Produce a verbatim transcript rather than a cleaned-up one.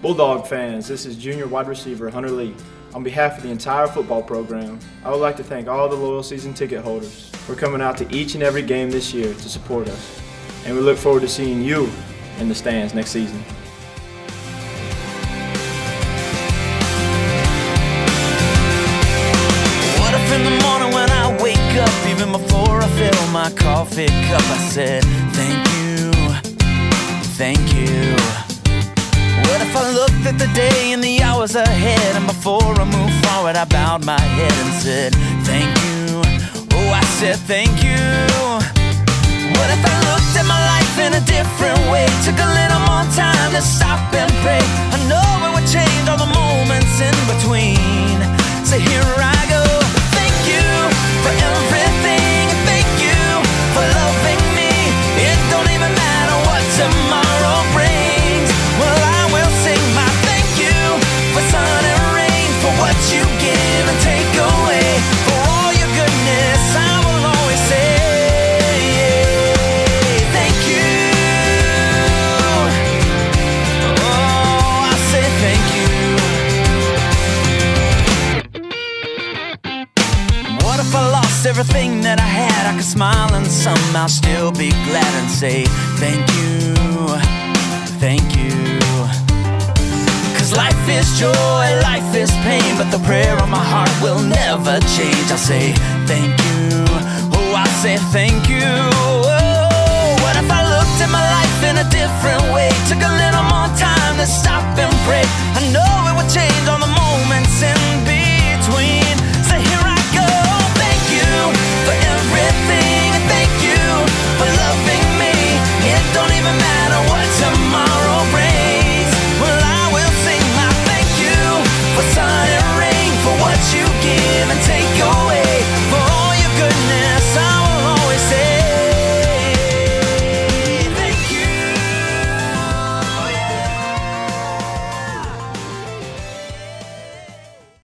Bulldog fans, this is junior wide receiver Hunter Lee. On behalf of the entire football program, I would like to thank all the loyal season ticket holders for coming out to each and every game this year to support us. And we look forward to seeing you in the stands next season. What if in the morning when I wake up, even before I fill my coffee cup, I said, thank you, thank you. What if I looked at the day and the hours ahead, and before I moved forward I bowed my head and said, thank you, oh I said thank you. What if I looked at my life in a different way, took a little more time to stop and pray? I know it would change all the moments in between. So here I go. Thank you for everything, and thank you for loving me. It don't even matter what tomorrow brings. Well, I will sing my thank you for sun and rain, for what you give and take away, for all your goodness. I will always say thank you. Oh, I say thank you. What if I lost everything that I had? I could smile and somehow still be glad and say thank you, thank you. Cause life is joy, life is pain, but the prayer on my heart will never change. I say thank you, oh I say thank you. Oh, what if I looked at my life in a different way, took a little more